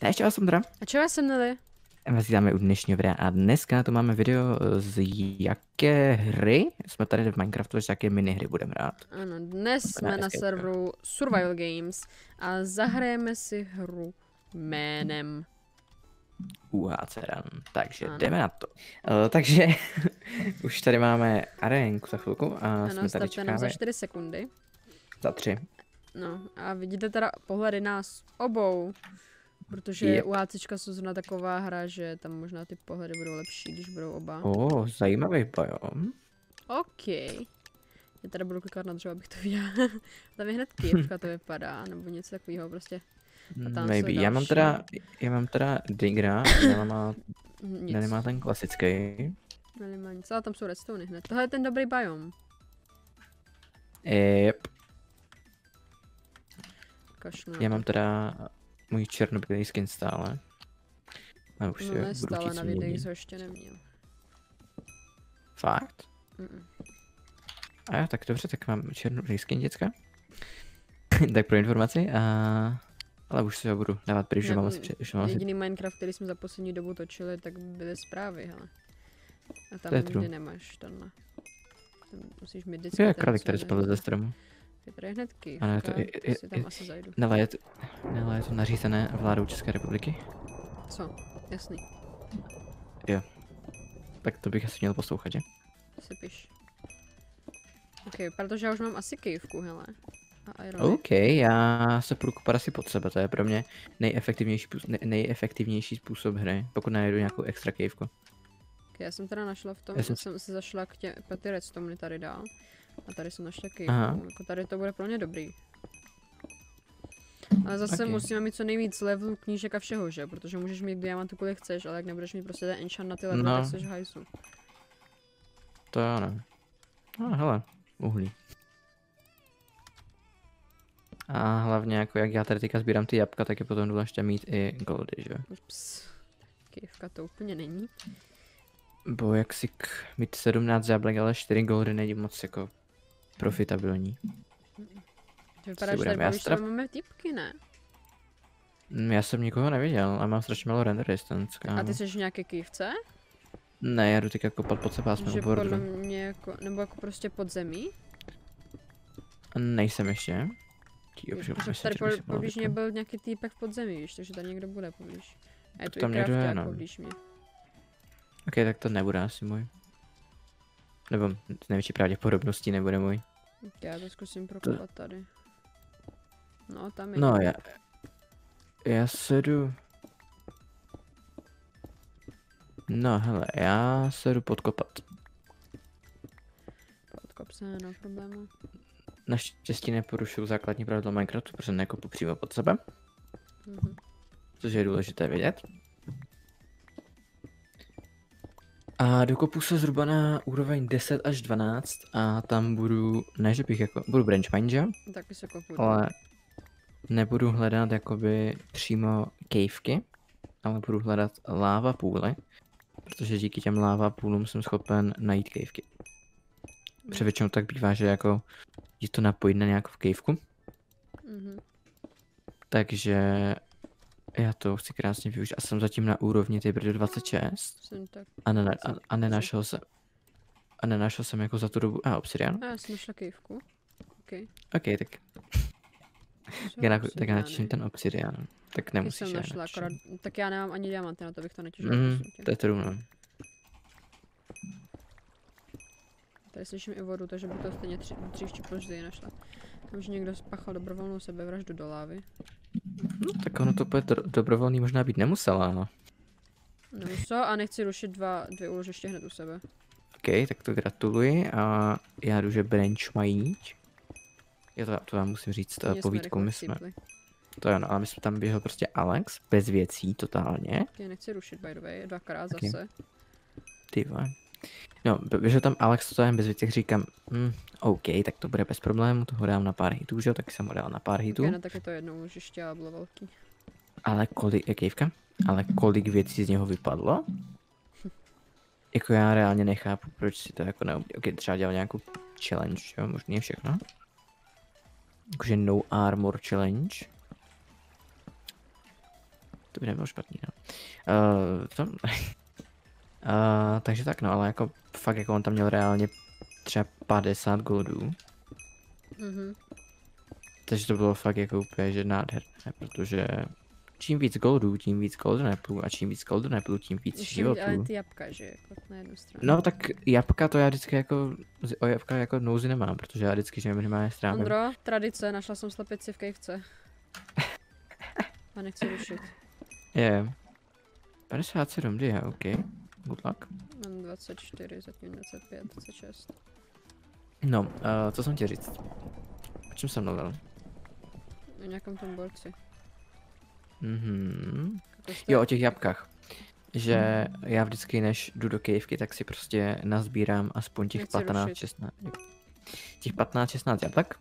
Ještě vás jsem teda. A čeho jsem Nelly? Vás vítáme u dnešního videa a dneska tu máme video z jaké hry jsme tady v Minecraftu, z jaké minihry budeme hrát. Ano, dnes jsme na serveru Survival Games a zahrajeme si hru jménem UHC Run. Takže ano. jdeme na to. Takže už tady máme arénku za chvilku a jsme tady stavte nám za čekáme 4 sekundy. za 3. No a vidíte teda pohledy nás obou, protože Yep. UHCčka jsou zrovna taková hra, že tam možná ty pohledy budou lepší, když budou oba. Zajímavý biom. OK. Já teda budu klikat na dřevo, abych to viděla. Tam je hned kývka to vypadá, nebo něco takového prostě. tam jsou Maybe. Já mám teda Digra, Nic. nemá ten klasický. Nemá nic, ale tam jsou redstone hned. Tohle je ten dobrý biom. Yep. Kašlu. Já mám teda můj černobílý skin stále. A už No si ne, budu stále chtít na změnit. videích ho ještě neměl. Fakt? Mm-mm. A jo, tak dobře, tak mám černobílý skin, děcka. Tak pro informaci, ale už si ho budu dávat pryč, že mám si... Jediný Minecraft, který jsme za poslední dobu točili, tak byly zprávy, hele. A tam To je nikdy true. nemáš tenhle. Tam musíš mít vždycky Je ten, králík, co který je- spadl ze stromu. Je tady hned kývka, Ano, je to si tam asi zajdu. Nela, je to nařízené vládou České republiky? Co? Jasný, Tak to bych asi měl poslouchat, že? si piš. Ok, protože já už mám asi kývku, hele. A iron. OK, já se půjdu kopat asi pod sebe, to je pro mě nejefektivnější způsob hry, pokud najdu nějakou extra caveku. Okay, já jsem teda našla v tom, Já jsem jsem se zašla k ty redstone tady dál. A tady jsem našla Aha. kývku, jako tady to bude pro mě dobrý. Ale zase Ok. musíme mít co nejvíc levelů, knížek a všeho, že? Protože můžeš mít diamantu kolik chceš, ale jak nebudeš mít prostě ten enchant na ty levely, No. tak jsi v hajsu. To já ne. Hele, uhlí. A hlavně jako jak já tady teďka sbírám ty jabka, tak je potom důležité mít i goldy, že? Ups. Kývka to úplně není. Bo jak si mít 17 jablek, ale 4 goldy není moc jako profitabilní. To vypadá, si že tady budeme, já bavíš, teda- že máme typky, ne? Já jsem nikoho neviděl a mám strašně malou render distance, A kámo. ty jsi v nějaké kývce? Ne, já jdu teďka kopat pod sebe, jsme Že u podle bordu. mě jako, nebo jako prostě pod zemí? Nejsem ještě. Protože tady poblíž mě byl nějaký týpek v podzemí, víš, takže tady někdo bude poblíž. A je tu Tam i někdo je, crafták no. poblíž mě. Ok, tak to nebude asi můj. Nebo s největší pravděpodobností nebude můj. Tak já to zkusím prokopat tady. No, tam je. No, já se jdu... No hele, já se jdu podkopat. Podkop se, no problému. Naštěstí neporušuju základní pravidlo Minecraftu, protože nekopu přímo pod sebe, Mhm. což je důležité vědět. A dokopu se zhruba na úroveň 10 až 12 a tam budu, ne že bych jako, budu branch mine, že jo? Taky se kopu. Ale nebudu hledat jakoby přímo caveky, ale budu hledat lava pooly, protože díky těm lava poolům jsem schopen najít caveky. Protože většinou tak bývá, že jako je to napojit na nějakou caveku, Mhm. takže já to chci krásně využít a jsem zatím na úrovni ty brdy 26 Jsem tak. a nenašel jsem jako za tu dobu, obsidian. A já jsem našla kývku. OK. Ok, tak já načím ten obsidian, tak Taky nemusíš. jsem já našla, načím. akorát, tak já nemám ani diamanty, na to bych to netěžila. To je true, no. Tady slyším i vodu, takže bych to stejně dřív později našla. Tam, že někdo spáchal dobrovolnou sebevraždu do lávy. No, tak ono to bude dobrovolný možná být nemusela, no. Nemusel a nechci rušit dvě úložiště hned u sebe. Ok, tak to gratuluji a já jdu, že branch mají. To vám musím říct, Mě povídku, rychle my jsme, chcípli. to je ano, ale my jsme tam běžel prostě Alex, bez věcí, totálně, Já nechci rušit, by the way, dvakrát Okay. zase. ty vole. No, běžel tam Alex, totálně bez věcí, říkám, OK, tak to bude bez problému, toho dám na pár hitů, že jo, tak jsem ho dal na pár hitů, Okay, no tak je to jedno úložiště a bylo velký. ale kolik věcí z něho vypadlo? Jako já reálně nechápu, proč si to jako neudělal. Ok, třeba dělal nějakou challenge, jo, možná je všechno. Jakože no armor challenge. To by nebylo špatný, no. Takže tak no, ale jako fakt jako on tam měl reálně třeba 50 goldů. Takže to bylo fakt jako úplně že nádherné, protože čím víc goldů, tím víc golden apple a čím víc golden apple, tím víc životů. Ale ty jabka, že jako na jednu stranu. No tak jabka to já vždycky jako, o jabka jako nouzy nemám, protože já vždycky, že minimálně strávím. Ondro, tradice, našla jsem slepici v kejvce. A nechci rušit. Je. 57 dia, ok. Good luck. Mám 24, zatím 25, 26. No, co jsem chtěl říct? O čem jsem mluvil? O nějakém tom borci. Jo, o těch jabkách. Že já vždycky, než jdu do kejvky, tak si prostě nazbírám aspoň těch 15-16. Těch 15-16 jablek.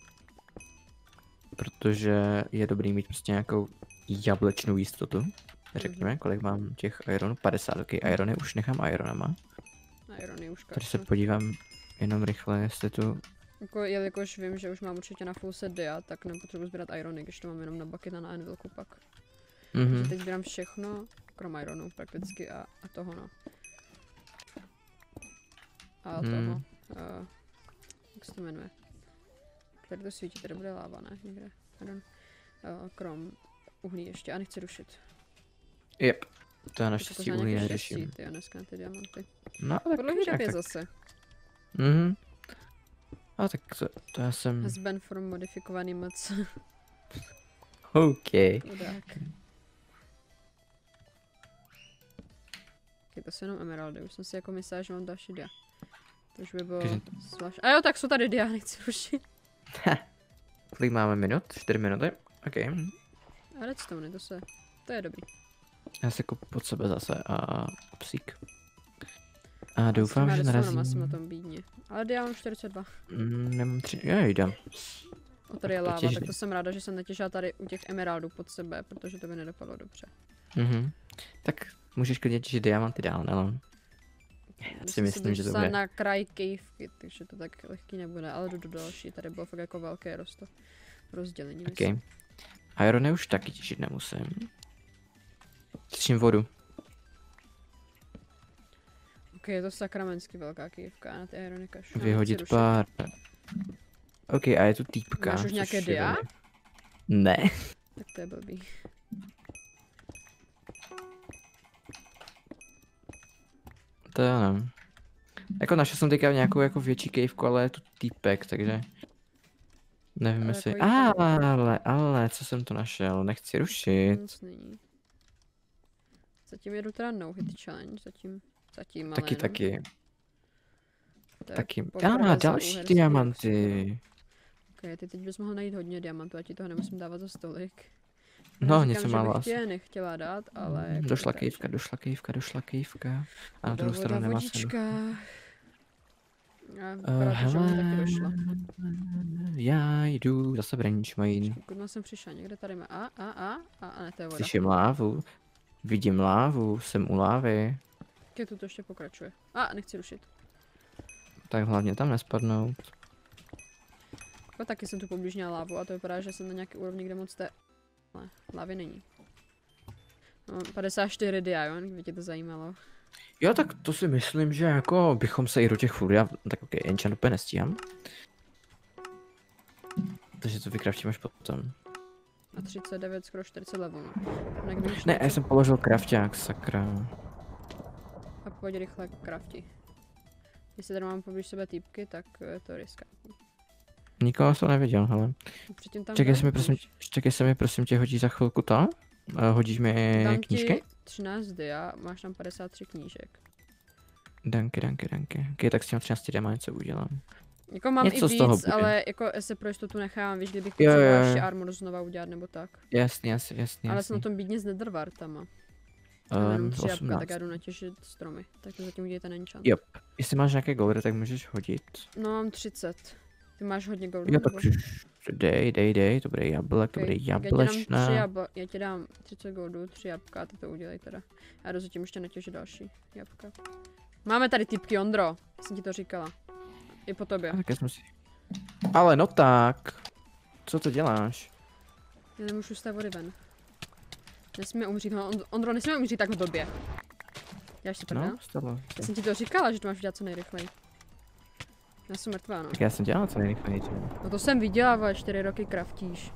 Protože je dobrý mít prostě nějakou jablečnou jistotu. Řekněme, kolik mám těch ironů? 50, ok, irony už nechám ironama. Irony už Tady se podívám jenom rychle, jestli tu... Jako, jelikož vím, že už mám určitě na full set dia, tak nepotřebuji sbírat irony, když to mám jenom na bucket a na anvilku pak. Takže teď sbírám všechno, krom ironů prakticky a toho no. A toho. Jak se to jmenuje? Tady to svítí, tady bude láva, ne? Někde. Krom uhlí ještě a nechci rušit. Yep. To je naštěstí uhlí neřeším. Ty dneska na ty diamanty. No tak podle mě tak zase. A tak to já jsem... Has been from modifikovaný moc. OK. Chudák. To jsou jenom emeraldy, už jsem si jako myslela, že mám další dia. To už by bylo zvlášť. A jo, tak jsou tady dia, nechci rušit. Kolik máme minut? 4 minuty? OK. A redstone, to je dobrý. Já se kopu pod sebe zase a psík. A doufám, že narazím... Jsem na tom bídně. Ale dia mám 42. Nemám 3, já jdem. O, tady je láva, tak to jsem ráda, že jsem netěžila tady u těch emeraldů pod sebe, protože to by nedopadlo dobře. Tak můžeš klidně těžit diamanty dál, ne? Já si myslím, že to bude. Na kraj kejvky, takže to tak lehký nebude, ale jdu do další, tady bylo fakt jako velké rozdělení. Ok. Irony už taky těžit nemusím. Těším vodu. Ok, je to sakramensky velká kejvka, na ty irony kašu. Vyhodit pár. Ok, a je tu týpka. Máš už nějaké dia? Ne. Tak to je blbý. To jo, no. Jako našel jsem teďka nějakou jako větší kejvku, ale je tu týpek, takže... Nevím jestli... Ale, co jsem to našel? Nechci rušit. Nic není. Zatím jedu teda no hit challenge, zatím ale Taky. Taky. Další diamanty. Ok, ty teď bys mohl najít hodně diamantů, a ti toho nemusím dávat za stolik. No, říkám, něco málo asi. Že nechtěla dát, ale... Jako Došla kejvka. A na druhou stranu nemá cenu. Taky došla. Já jdu zase branch mine. Kudma jsem přišla, někde tady má a ne, to je voda. Slyším lávu. Vidím lávu, jsem u lávy. Kde tu to ještě pokračuje. A nechci rušit. Tak hlavně tam nespadnout. Jako taky jsem tu poblíž měla lávu a to vypadá, že jsem na nějaké úrovni, kde moc té lávy není. No, 54 dia, jo, kdyby tě to zajímalo. Jo, tak to si myslím, že jako bychom se i do těch furt, tak ok, enchant úplně nestíhám. Takže to vykraftím až potom. A 39, skoro 40 levelů. Ne, já jsem položil krafťák, sakra. A pojď rychle krafti. Jestli tady mám poblíž sebe týpky, tak je to riskantní. Nikoho jsem neviděl, hele. Čekaj se mi prosím tě hodí za chvilku to? Hodíš mi dám knížky? Ti 13 dia, máš tam 53 knížek. Danky. Ok, tak s těm 13 dia něco udělám. Jako mám něco i víc, ale jako se pro jistotu nechám, víš, kdybych potřeboval ještě armor znova udělat nebo tak. Jasně. Ale jsem na tom bídně s netherwartama. Mám 3 jabka, tak já jdu natěžit stromy. Tak zatím udějte enchant. Jo, jestli máš nějaké goldy, tak můžeš hodit. No mám 30. Ty máš hodně goldů. Jo, tak dej, to bude jablek, to bude jablečná. Já ti dám 30 goldů, 3 jabka a ty to udělej teda. Já jdu zatím ještě natěžit další jabka. Máme tady typky, Ondro, jsem ti to říkala. I po tobě. Ale no tak. Co to děláš? Já nemůžu z té vody ven. Nesmíme umřít, Ondro, nesmíme umřít takhle blbě. Děláš to prdel? No, stalo. Já jsem ti to říkala, že to máš dělat co nejrychleji. Já jsem mrtvá, no. Tak já jsem dělal co nejrychleji. No to jsem viděla, vole, 4 roky kraftíš.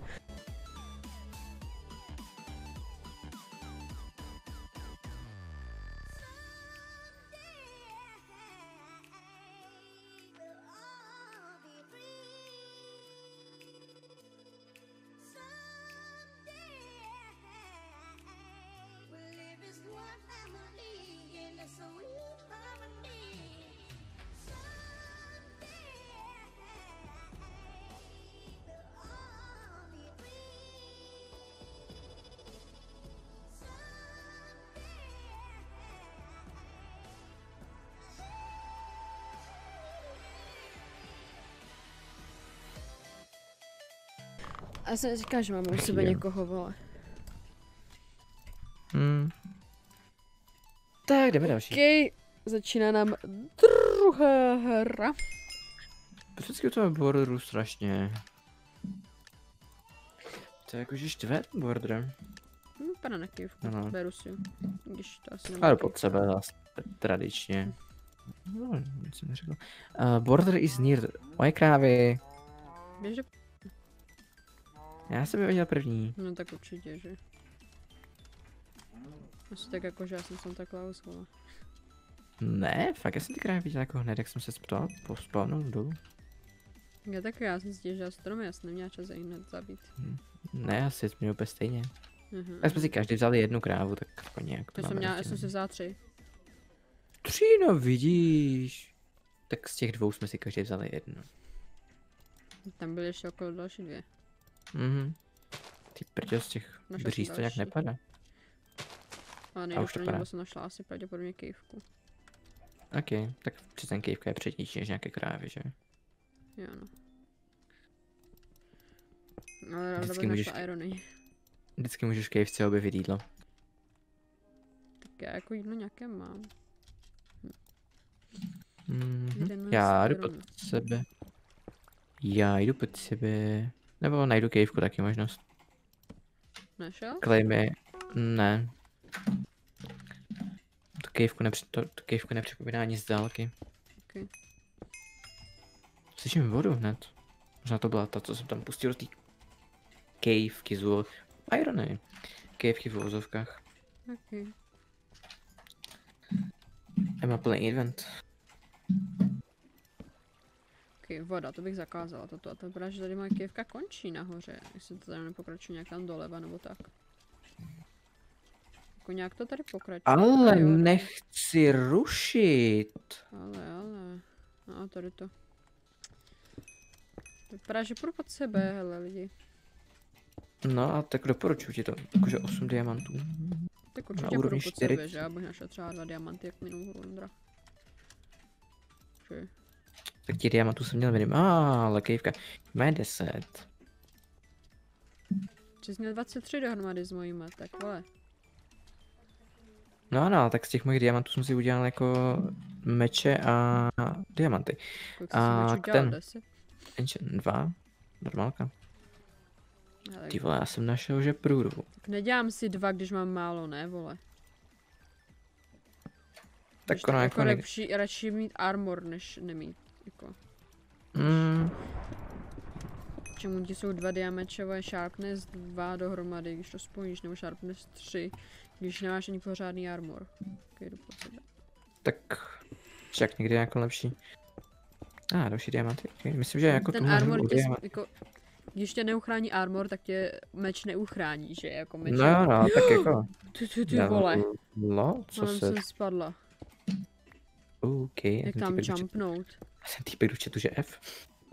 A já jsem říkala, že mám u sebe někoho, vole. Tak jdeme další. Okay. Začíná nám druhá hra. Vždycky u toho borderu strašně. To je jakože štve border. Pana na kývku, Ano. beru si. Když to asi Ale pod sebe zase tradičně. No, nic jsem neřekl. Border is near. Moje krávy. Běže? Já jsem je viděl první. No tak určitě, že. Asi tak jako, že já jsem Santa Claus, vole. Ne, fakt já jsem ty krávy viděl jako hned, jak jsem se ptal, spawnout dolů. Já taky, já jsem si že stromy, já jsem neměla čas je hned zabít. Ne, asi jsme měli úplně stejně. Mhm. Já jsme si každý vzali jednu krávu, tak jako nějak to Já jsem, máme já rozdělené. jsem si vzala 3. 3, no vidíš. Tak z těch 2 jsme si každý vzali jednu. Tam byly ještě okolo další 2. Ty prďo z těch Našla bříz jsem to nějak další. nepadá. Ale A nejdu už to pro padá. něj, jsem našla asi pravděpodobně kývku. Ok, tak při ten kejvka je přednější než nějaké krávy, že? Jo no. Ale ráda Vždycky bych můžeš- našla irony. Vždycky můžeš v kejvce objevit jídlo. Tak já jako jídlo nějaké mám. Mhm. 11 Já jdu ironů. pod sebe. Já jdu pod sebe. Nebo najdu kejvku, taky možnost. Našel? Klejmy. Ne. To kejvku nepřipomíná ani z dálky. Okay. Slyším vodu hned. Možná to byla ta, co jsem tam pustil do té kejvky z irony. Kejvky v uvozovkách. Okay. Já mám plný event. Ok, voda, to bych zakázala toto. A to vypadá, že tady moje kývka končí nahoře. Jestli to tady nepokračuje nějak tam doleva nebo tak. Jako nějak to tady pokračuje. Ale Jo, nechci rušit. Ale. No, tady to. Vypadá, že půjdu pod sebe, hele lidi. No a tak doporučuji ti to. Jakože 8 diamantů. Tak Na určitě půjdu úrovni pod 4. sebe, že? Abych našel třeba 2 diamanty, jak minulou hru Ondra. Že? Tak těch diamantů jsem měl minimálně. Ale kejvka. Má 10. Jsi měl 23 dohromady s mojíma, tak vole. No, tak z těch mojich diamantů jsem si udělal jako meče a diamanty. Kolik A jsi udělal? ten- 10? Enchant 2. Normálka. Ale Ty vole, já jsem našel, že průrvu. tak nedělám si 2, když mám málo, ne vole. Tak Když ono jako jako radši mít armor, než nemít. Jako. Čemu ti jsou 2 diamečové sharpness 2 dohromady, když to spojíš, nebo sharpness 3, když nemáš ani pořádný armor. Okay, jdu pod sebe. Tak však někdy jako lepší. Další diamanty. Okay. Myslím, že jako Ten tu armor tě, diamant. jako, když tě neuchrání armor, tak tě meč neuchrání, že? Jako meč. No, tak jako. Ty vole. No, co Tam se... jsem spadla. OK. Jak tam jumpnout. Jsem týpek do chatu, že F.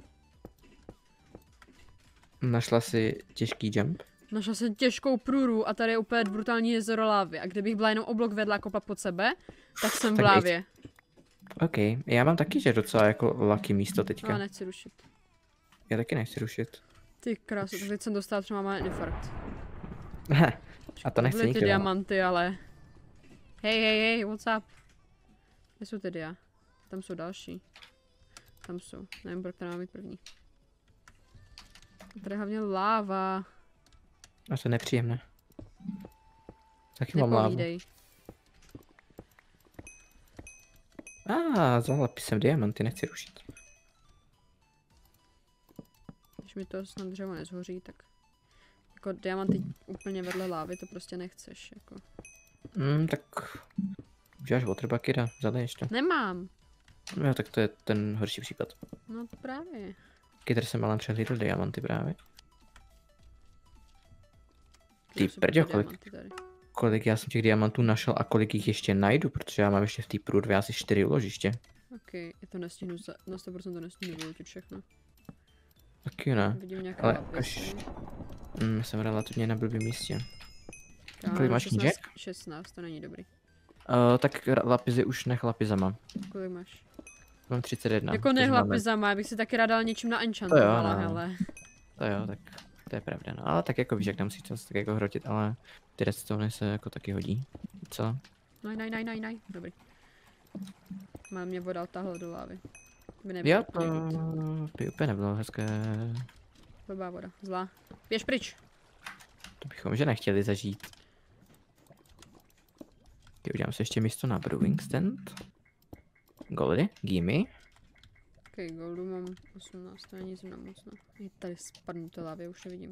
Našla si těžký jump. Našla jsem těžkou průru a tady je úplně brutální jezero lávy. A kdybych byla jenom o blok vedla a kopat pod sebe, tak jsem v Tak lávě. OK. Já mám taky, že docela jako lucky místo Ale teďka. nechci rušit. Já taky nechci rušit. Ty krásu, tak teď jsem dostala třeba má infarkt. A to nechce Byly ty nikdo. diamanty, ale... Hej, what's up? Kde jsou ty dia? Tam jsou další. Tam jsou. Nevím, pro které mám mít první. Tady je hlavně láva. A to je nepříjemné. Taky mám lávu. Nepovídej. Za lapisem diamanty nechci rušit. Když mi to snad dřevo nezhoří, tak... Jako diamanty úplně vedle lávy to prostě nechceš, jako. Tak... Uděláš water bucket a zaleješ to. Nemám. Jo, tak to je ten horší případ. No to právě. Kytr jsem ale přehlídl diamanty právě. Ty Já jsem prďo, pro diamanty tady. kolik já jsem těch diamantů našel a kolik jich ještě najdu, protože já mám ještě v té průrvě asi 4 uložiště. Ok, já to nestihnu, na 100% to nestihnu vylutit všechno. Taky ne. Vidím nějaké Ale lapisy. jsem relativně na blbým místě. Já Kolik mám máš 16, knížek? 16, to není dobrý. Tak lapizy už nech lapizama. Kolik máš? Mám 31. Jako takže nech máme- lapizama, já bych si taky rád dal něčím naenchantovala, no. hele. To jo, tak to je pravda, no. Ale tak jako víš, jak nemusíš to tak jako hrotit, ale ty redstone se jako taky hodí. Co? Naj. Dobrý. Má mě voda odtáhla do lávy. By nebylo Jo, úplně good. to by úplně nebylo hezké. Blbá voda, zlá. Běž pryč. To bychom že nechtěli zažít. Ty udělám si ještě místo na brewing stand. Goldy, gimme. Ok, goldu mám 18, to není zrovna moc, no. Je tady spadnu to lávě, už nevidím.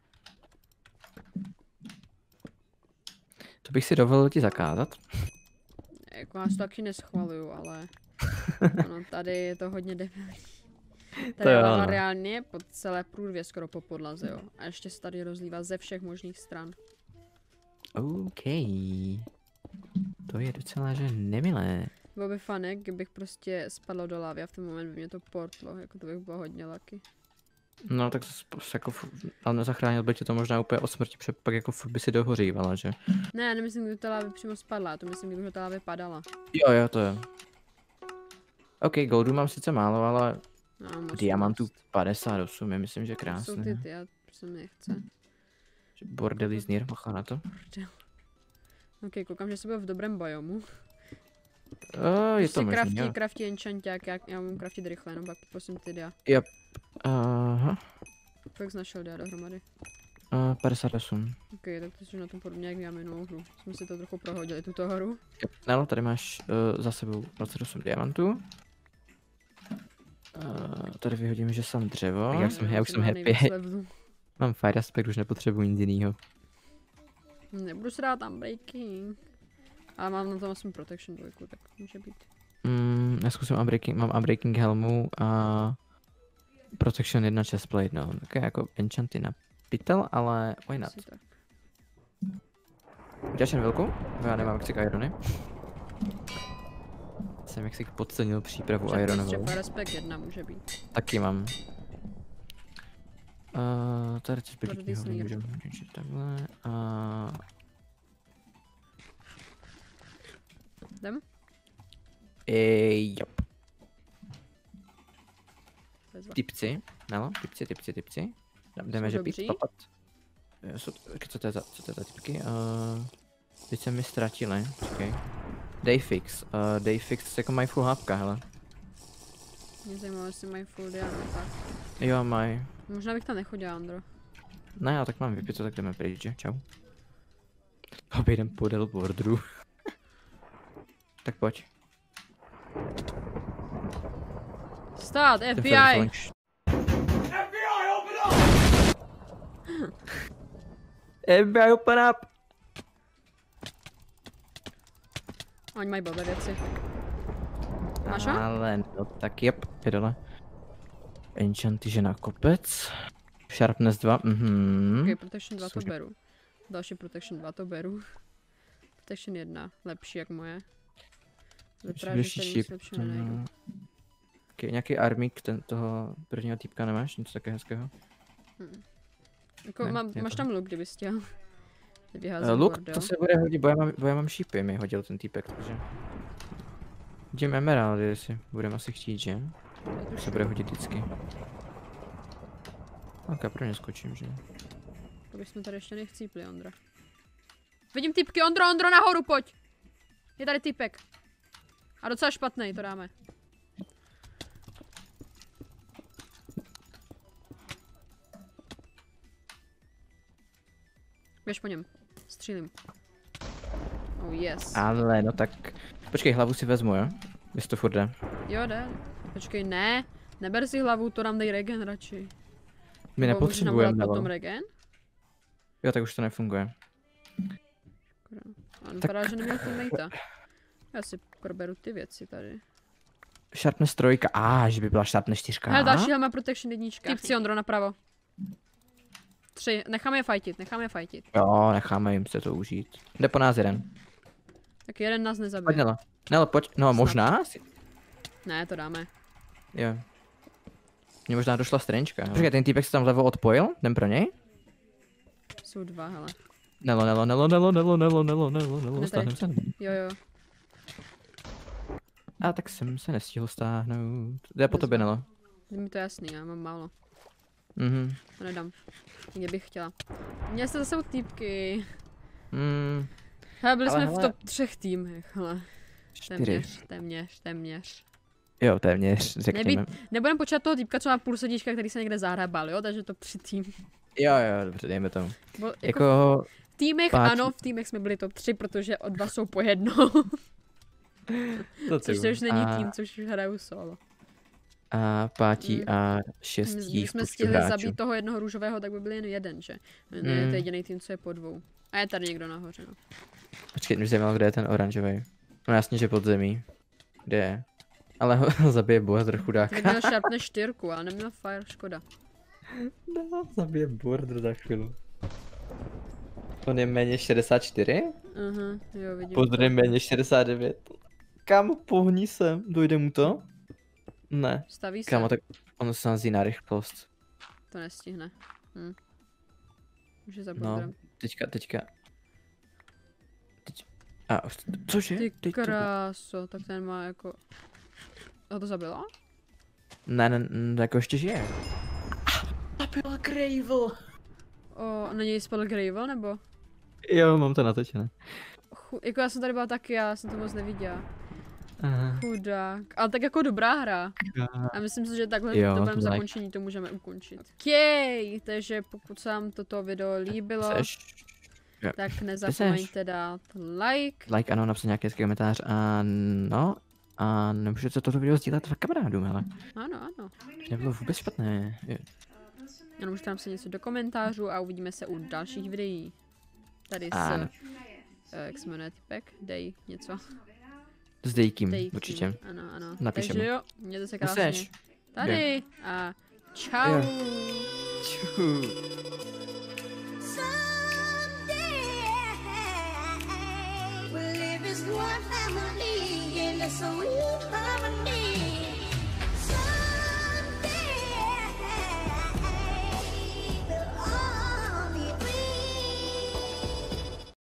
To bych si dovolil ti zakázat. Jako já to taky neschvaluju, ale... Ono, tady je to hodně debilní. To Tady jo, lava no. reálně po celé průrvě skoro po podlaze, jo. A ještě se tady rozlívá ze všech možných stran. OK. To je docela že nemilé. Bylo by fajn, kdybych prostě spadla do lávy a v ten moment by mě to portlo, jako to bych bylo hodně lucky. No tak jako, ale nezachránil by tě to možná úplně od smrti, protože pak jako furt by si dohořívala, že? Ne, nemyslím, kdyby ta lávy přímo spadla, to myslím, kdyby ta lávy padala. Jo, to je. OK, goldu mám sice málo, ale No, diamantů 58 je myslím, že Jsou ty krásné. ty, já se mi nechce. Bordelí znír, bacha na to. Ok, koukám, že jsi byl v dobrém biomu. Je to možný, jo. Crafty enchanták, já mám craftit rychle, jenom pak poprosím ty dia. Aha, Kolik jsi našel dia dohromady? 58. Ok, tak to jsi na tom podobně jak já minulou hru. Jsme si to trochu prohodili, tuto horu. Nelo, tady máš za sebou 28 diamantů. Tady vyhodím, že jsem dřevo. Já už jsem happy. Mám fire aspect, už nepotřebuji nic jinýho. Nebudu si dát tam breaking. Ale mám na tom aspoň protection 2, tak může být. Já zkusím mám unbreaking helmu a protection 1 chestplate, no. Také jako enchanty na pytel, ale why not? Asi tak. Uděláš jen velkou? Já nemám jak irony. Jsem jak si podcenil přípravu ironovou. Třeba respekt 1 může být. Taky mám. Tady to Tady ty zbytí snír. můžeme řešit takhle. Jdem? Jop. Bezva. Tipci, Nelo, tipci. Jdeme, Jsou že dobří? pít papat. Co to je za tipky? Teď se mi ztratili, čekej. Dayfix jako mají full hápka, hele. Mě zajímalo, jestli mají full dia, no tak. Jo, mají. Možná bych tam nechodila, Andro. Ne, já tak mám vypito, tak jdeme pryč, že? Čau. Obejdem podél borderu. Tak pojď. Stát, Ten FBI! French- FBI, open up! Oni mají blbé věci. Máš ho? Ale no tak jep, je dole. Enchanty, že na kopec. Sharpness 2, Ok, Protection 2 to Služeb. beru. Další Protection 2 to beru. Protection 1, lepší jak moje. Vypadá, že tady nic lepšího nenajdu. Okay, nějaký armík toho prvního týpka nemáš? Něco také hezkého? Jako, Ne, je máš to- tam luk, kdybys chtěl. Vyházím Luk, bordel. to se bude hodit, bo já mám šípy, mi hodil ten týpek, takže... Jdem emeraldy, jestli budeme asi chtít, že? To se bude hodit vždycky. Ok, pro ně skočím, že? To bychom tady ještě nechcípli, Ondra. Vidím týpky, Ondro, nahoru, pojď! Je tady týpek. A docela špatný, to dáme. Běž po něm. Střílím. yes. Ale no tak, počkej, hlavu si vezmu, jo? Jestli to furt jde. Jo, jde. Počkej, ne. Neber si hlavu, to nám dej regen radši. My Nebo můžeš nám nepotřebujeme dát potom hlavu. regen? Jo, tak už to nefunguje. On vypadá, že neměl teammatea. Já si proberu ty věci tady. Sharpness 3, že by byla Sharpness 4. Hele, další helma protection 1. Typci Ondro napravo. 3, necháme je fightit. Jo, necháme jim se to užít. Jde po nás jeden. Tak jeden nás Pojď, nezabije. Nelo. Nelo, pojď. No, možná? Ne, to dáme. Jo. Mně možná došla stranečka. Počkej, ten týpek se tam vlevo odpojil? Jdem pro něj? Jsou 2, hele. Nelo, stáhnem se. Jo. A tak jsem se nestihl stáhnout. Jde po tobě, Nelo. Je mi to jasný, já mám málo. Mhm. To nedám. Mě bych chtěla. Měli jste zase týpky. Hele, byli jsme v top 3 týmech, hele. 4. Téměř. Jo, téměř, řekněme. Nebudem počítat toho týpka, co má půl srdíčka, který se někde zahrabal, jo? Takže to 3 tým. Jo, dobře, dejme tomu. Jako v týmech, ano, v týmech jsme byli top 3, protože od 2 jsou po jedno. Což to už není tým, což už hraju solo. A pátí a šestí Když jsme stihli zabít toho jednoho růžového, tak by byl jen jeden, že? Je to jediný tým, co je po 2. A je tady někdo nahoře, no. Počkej, mě zajímalo, kde je ten oranžový. No jasně, že pod zemí. Kde je? Ale ho zabije Border, chudáka. Měl Sharpness 4, ale neměl Fire, škoda. No, zabije Border za chvíli. On je méně 64? Jo, vidím. Border je méně 69. Kámo, pohni sem, dojde mu to? Ne. Staví se. Kámo, tak on se nazí na rychlost. To nestihne. Už je za No, Borderem. teďka. A, cože? Ty kráso, tak ten má jako... Ho to zabilo? Ne, jako ještě žije. Zabila Gravel. Na něj spadl Gravel, nebo? Jo, mám to natočené. Jako já jsem tady byla taky, já jsem to moc neviděla. Aha. Chudák. Ale tak jako dobrá hra. A myslím si, že takhle v dobrém zakončení to můžeme ukončit. Takže pokud se vám toto video líbilo, tak nezapomeňte dát like. Like, ano, napsat nějaký komentář a no. A nemůžete toto video sdílet v kamarádům, hele. Ano. Nebylo vůbec špatné. Ano, můžete nám se něco do komentářů a uvidíme se u dalších videí. Tady s, jak se jmenuje typek? Dej něco. S Dejkým, určitě. Ano. Napíšeme. Takže jo, mějte se krásně. Tady a čau. Čau. One family, and so we